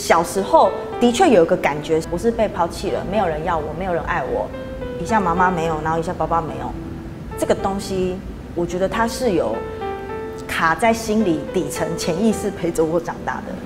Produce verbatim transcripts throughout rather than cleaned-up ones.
小时候的确有一个感觉，我是被抛弃了，没有人要我，没有人爱我，一下妈妈没有，然后一下爸爸没有，这个东西，我觉得它是有卡在心里底层潜意识陪着我长大的。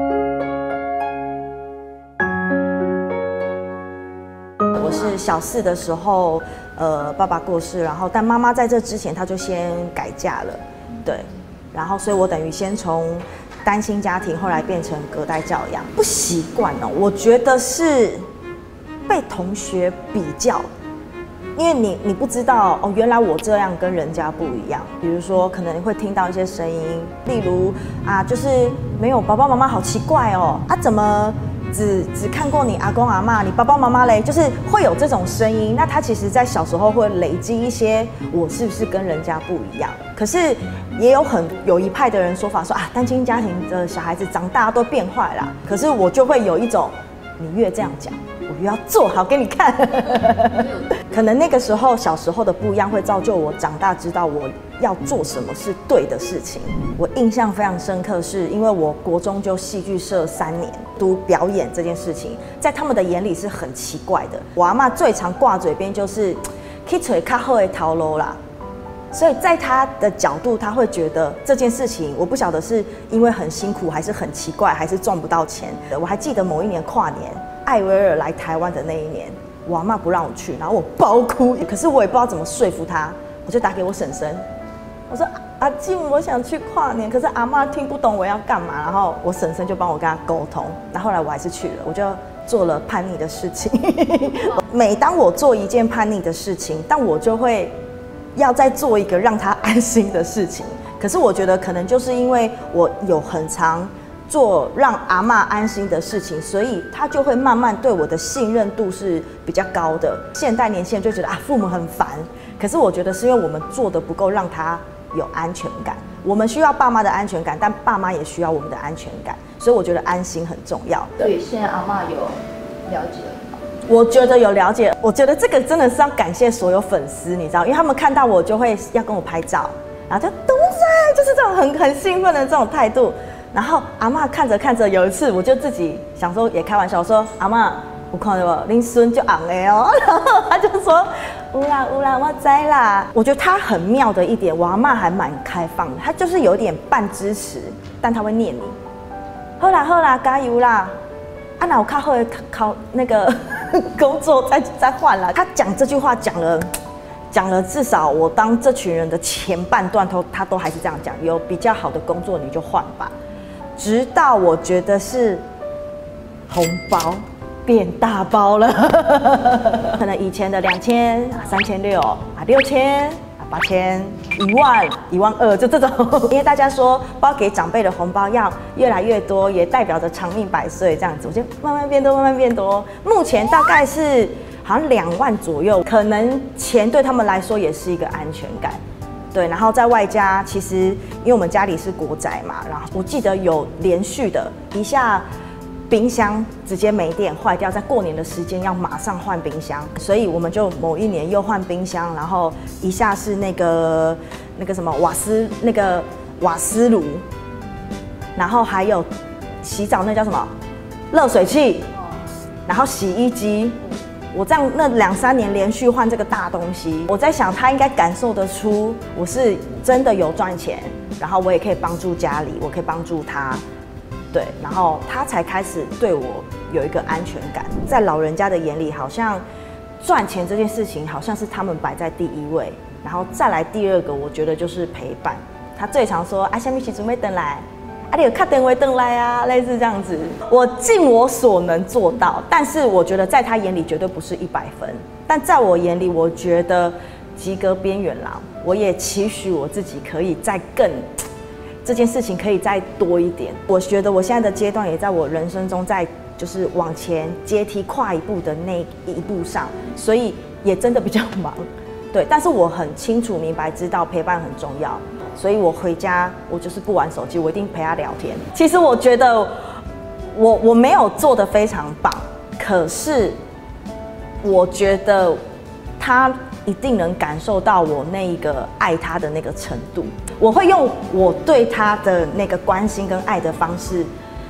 我是小四的时候，呃，爸爸过世，然后但妈妈在这之前，她就先改嫁了，对，然后所以我等于先从单亲家庭，后来变成隔代教养，不习惯哦。我觉得是被同学比较，因为你你不知道哦，原来我这样跟人家不一样。比如说，可能会听到一些声音，例如啊，就是没有爸爸妈妈好奇怪哦，啊怎么？只只看过你阿公阿嬷，你爸爸妈妈嘞，就是会有这种声音。那他其实，在小时候会累积一些，我是不是跟人家不一样？可是也有很有一派的人说法说啊，单亲家庭的小孩子长大都变坏啦。可是我就会有一种，你越这样讲，我越要做好给你看。可能那个时候小时候的不一样，会造就我长大知道我要做什么是对的事情。我印象非常深刻，是因为我国中就戏剧社三年，读表演这件事情，在他们的眼里是很奇怪的。我阿嬷最常挂嘴边就是去找较好的头路啦，所以在他的角度，他会觉得这件事情，我不晓得是因为很辛苦，还是很奇怪，还是赚不到钱。我还记得某一年跨年，艾薇儿来台湾的那一年，我阿嬷不让我去，然后我爆哭，可是我也不知道怎么说服她，我就打给我婶婶，我说阿静，我想去跨年，可是阿嬷听不懂我要干嘛，然后我婶婶就帮我跟她沟通，然后后来我还是去了，我就做了叛逆的事情。每当我做一件叛逆的事情，但我就会要再做一个让她安心的事情。可是我觉得可能就是因为我有很常做让阿嬷安心的事情，所以她就会慢慢对我的信任度是比较高的。现代年轻人就觉得啊，父母很烦，可是我觉得是因为我们做的不够让她有安全感。我们需要爸妈的安全感，但爸妈也需要我们的安全感，所以我觉得安心很重要。 所以现在阿嬷有了解了吗？ 我觉得有了解，我觉得这个真的是要感谢所有粉丝，你知道，因为他们看到我就会要跟我拍照，然后就东仔，就是这种很很兴奋的这种态度。然后阿嬷看着看着，有一次我就自己想说也开玩笑说，阿嬷，我看到不，恁孙就红的哦，然后他就说有啦有啦，我知啦。我觉得他很妙的一点，我阿嬷还蛮开放的，他就是有点半支持，但他会念你，好啦好啦，加油啦，啊那我靠后考那个工作再再换啦。他讲这句话讲了。讲了，至少我当这群人的前半段都他都还是这样讲，有比较好的工作你就换吧。直到我觉得是红包变大包了，可能以前的两千、三千六啊、六千啊、八千、一万、一万二，就这种。因为大家说包给长辈的红包要越来越多，也代表着长命百岁这样子，我就慢慢变多，慢慢变多。目前大概是好像两万左右，可能钱对他们来说也是一个安全感。对，然后在外加，其实因为我们家里是国宅嘛，然后我记得有连续的一下冰箱直接没电坏掉，在过年的时间要马上换冰箱，所以我们就某一年又换冰箱，然后一下是那个那个什么瓦斯那个瓦斯炉，然后还有洗澡那叫什么热水器，然后洗衣机。我这样那两三年连续换这个大东西，我在想他应该感受得出我是真的有赚钱，然后我也可以帮助家里，我可以帮助他，对，然后他才开始对我有一个安全感。在老人家的眼里，好像赚钱这件事情好像是他们摆在第一位，然后再来第二个，我觉得就是陪伴。他最常说啊，下面一起准备等来。啊，你有看电话灯来啊，类似这样子，我尽我所能做到，但是我觉得在他眼里绝对不是一百分，但在我眼里，我觉得及格边缘啦。我也期许我自己可以再更，这件事情可以再多一点。我觉得我现在的阶段也在我人生中，在就是往前阶梯跨一步的那一步上，所以也真的比较忙，对，但是我很清楚明白知道陪伴很重要。所以我回家，我就是不玩手机，我一定陪他聊天。其实我觉得我我没有做得非常棒，可是我觉得他一定能感受到我那一个爱他的那个程度。我会用我对他的那个关心跟爱的方式，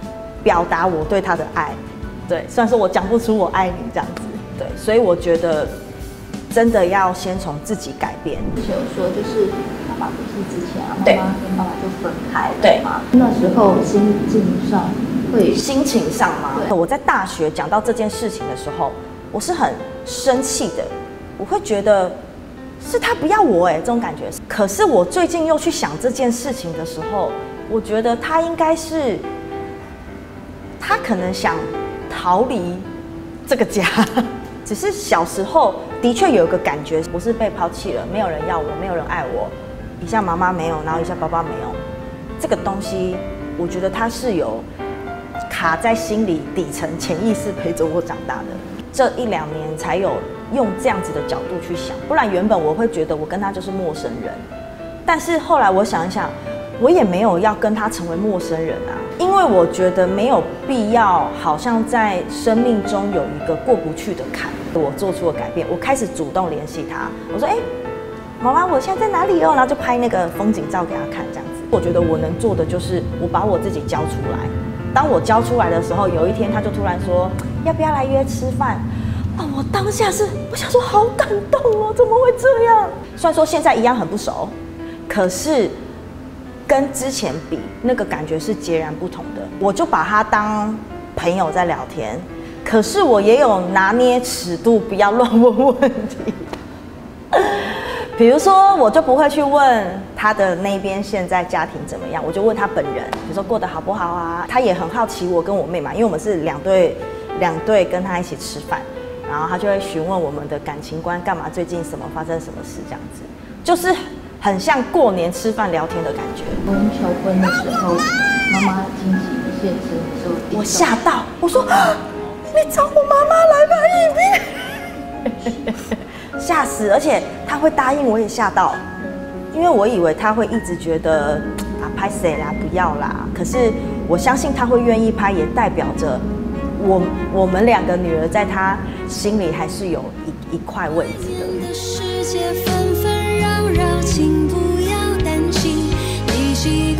表达我对他的爱。对，虽然说我讲不出我爱你这样子，对，所以我觉得真的要先从自己改变。 之前有说，就是爸爸不是之前啊，妈对妈跟爸爸就分开了对嘛，那时候心境上会心情上嘛， 对我在大学讲到这件事情的时候，我是很生气的，我会觉得是他不要我哎、欸，这种感觉。可是我最近又去想这件事情的时候，我觉得他应该是，他可能想逃离这个家，只是小时候的确有一个感觉，我是被抛弃了，没有人要我，没有人爱我，一下妈妈没有，然后一下爸爸没有，这个东西，我觉得它是有卡在心里底层潜意识陪着我长大的。这一两年才有用这样子的角度去想，不然原本我会觉得我跟他就是陌生人，但是后来我想一想，我也没有要跟他成为陌生人啊，因为我觉得没有必要，好像在生命中有一个过不去的坎。我做出了改变，我开始主动联系他，我说：“哎、欸，妈妈，我现在在哪里哦？”然后就拍那个风景照给他看，这样子。我觉得我能做的就是我把我自己交出来。当我交出来的时候，有一天他就突然说：“要不要来约吃饭？”哦，我当下是我想说好感动哦，怎么会这样？虽然说现在一样很不熟，可是跟之前比，那个感觉是截然不同的。我就把他当朋友在聊天，可是我也有拿捏尺度，不要乱问问题。比如说，我就不会去问他的那边现在家庭怎么样，我就问他本人，比如说过得好不好啊？他也很好奇我跟我妹嘛，因为我们是两对两对跟他一起吃饭，然后他就会询问我们的感情观，干嘛最近什么发生什么事这样子，就是很像过年吃饭聊天的感觉。 我们求婚的时候，妈妈惊喜现身的时候， 我吓到，我说：“你找我妈妈来拍影片。”吓死！而且他会答应，我也吓到，因为我以为他会一直觉得啊拍谁啦，不要啦。可是我相信他会愿意拍，也代表着我我们两个女儿在他心里还是有一一块位置的。 世界纷纷扰扰，请不要担心，你心